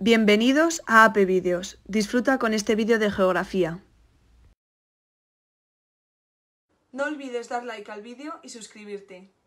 Bienvenidos a AP Vídeos. Disfruta con este vídeo de geografía. No olvides dar like al vídeo y suscribirte.